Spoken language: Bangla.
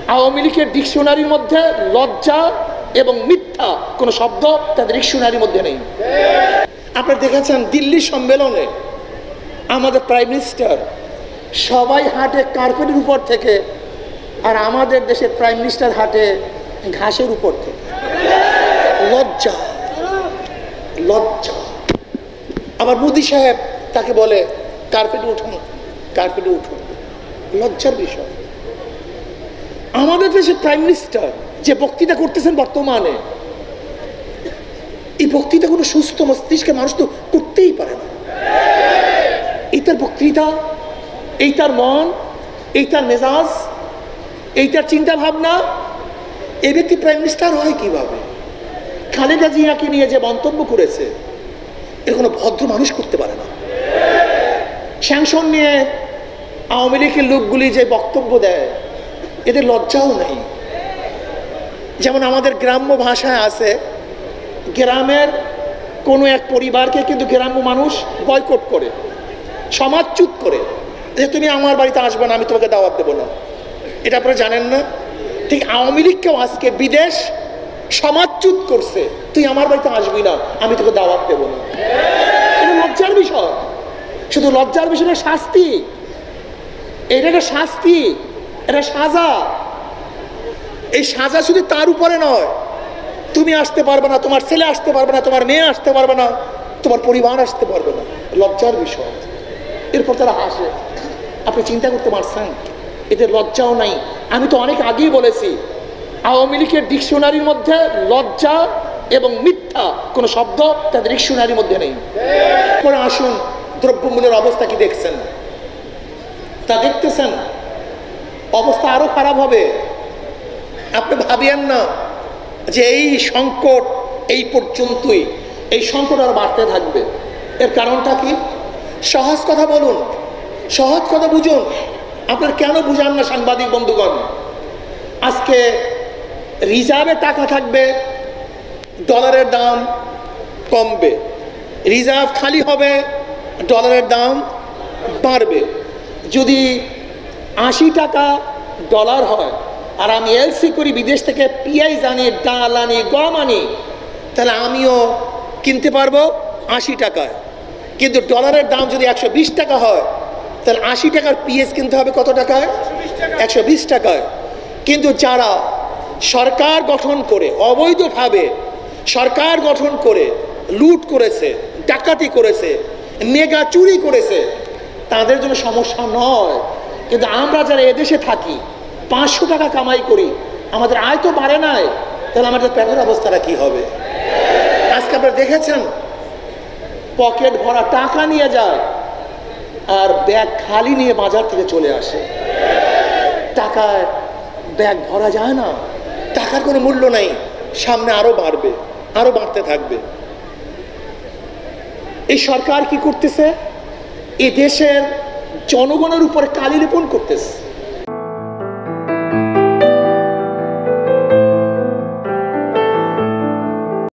আওয়ামী লীগের ডিকশনারির মধ্যে লজ্জা এবং মিথ্যা কোনো শব্দ তাদের ডিকশনারির মধ্যে নেই। আপনারা দেখেছেন দিল্লি সম্মেলনে আমাদের প্রাইম মিনিস্টার সবাই হাঁটে কার্পেটের উপর থেকে, আর আমাদের দেশের প্রাইম মিনিস্টার হাঁটে ঘাসের উপর থেকে। লজ্জা, লজ্জা। আবার মোদি সাহেব তাকে বলে কার্পেটে উঠুন, কার্পেটে উঠুন। লজ্জার বিষয়। আমাদের দেশের প্রাইম মিনিস্টার যে বক্তৃতা করতেছেন বর্তমানে, এই বক্তৃতা কোনো সুস্থ মস্তিষ্কের মানুষ তো করতেই পারে না। এই তার বক্তৃতা, এই তার মন, এই তার মেজাজ, এই তার চিন্তা ভাবনা। এই ব্যক্তি প্রাইম মিনিস্টার হয় কিভাবে? খালেদা জিয়াকে নিয়ে যে মন্তব্য করেছে, এর কোনো ভদ্র মানুষ করতে পারে না। স্যাংশন নিয়ে আওয়ামী লীগের লোকগুলি যে বক্তব্য দেয়, এদের লজ্জাও নেই। যেমন আমাদের গ্রাম্য ভাষায় আছে, গ্রামের কোনো এক পরিবারকে কিন্তু গ্রাম্য মানুষ বয়কট করে, সমাজচ্যুত করে, যে তুমি আমার বাড়িতে আসবে না, আমি তোমাকে দাওয়াত দেবো না। এটা আপনারা জানেন না? ঠিক আওয়ামী লীগকেও আজকে বিদেশ সমাজচ্যুত করছে, তুই আমার বাড়িতে আসবি না, আমি তোকে দাওয়াত দেবো না। এটা লজ্জার বিষয়। শুধু লজ্জার বিষয় না, শাস্তি। এটা একটা শাস্তি, এটা সাজা। এই সাজা শুধু তার উপরে নয়, তুমি আসতে পারবে না, তোমার ছেলে আসতে পারবে না, তোমার মেয়ে আসতে পারবে না, তোমার পরিবার আসতে পারবে না। লজ্জার বিষয়। এরপর তারা হাসে। আপনি চিন্তা করতে পারছেন? এদের লজ্জাও নাই। আমি তো অনেক আগেই বলেছি, আওয়ামী লীগের ডিকশনারির মধ্যে লজ্জা এবং মিথ্যা কোনো শব্দ তাদের ডিকশনারির মধ্যে নেই। পরে আসুন, দ্রব্যমূল্যের অবস্থা কি দেখছেন? তা দেখতেছেন, অবস্থা আরো খারাপ হবে। আপনি ভাবিয়েন না যে এই সংকট এই পর্যন্তই, এই সংকট আরো বাড়তে থাকবে। এর কারণটা কি? সহজ কথা বলুন, সহজ কথা বুঝুন। আপনার কেন বুঝান না সাংবাদিক বন্ধুগণ? আজকে রিজার্ভে টাকা থাকবে, ডলারের দাম কমবে। রিজার্ভ খালি হবে, ডলারের দাম বাড়বে। যদি 80 টাকা ডলার হয়, আর আমি এলসি করি, বিদেশ থেকে পিঁয়াজ আনি, ডাল আনি, গম আনি, তাহলে আমিও কিনতে পারবো 80 টাকায়। কিন্তু ডলারের দাম যদি 120 টাকা হয়, তাহলে 80 টাকার পিঁয়াজ কিনতে হবে কত টাকায়? 120 টাকায়। কিন্তু যারা সরকার গঠন করে, অবৈধভাবে সরকার গঠন করে লুট করেছে, ডাকাতি করেছে, মেগা চুরি করেছে, তাদের জন্য সমস্যা নয়। কিন্তু আমরা যারা এদেশে থাকি, 500 টাকা কামাই করি, আমাদের আয় তো বাড়ে নাই, তাহলে আমাদের পেটের অবস্থাটা কি হবে? আজকে আপনারা দেখেছেন, পকেট ভরা টাকা নিয়ে যায় আর ব্যাগ খালি নিয়ে বাজার থেকে চলে আসে। টাকায় ব্যাগ ভরা যায় না, টাকার কোনো মূল্য নাই। সামনে আরো বাড়বে, আরো বাড়তে থাকবে। এই সরকার কি করতেছে? এই দেশের জনগণের উপরে কালি লেপন করতেছে।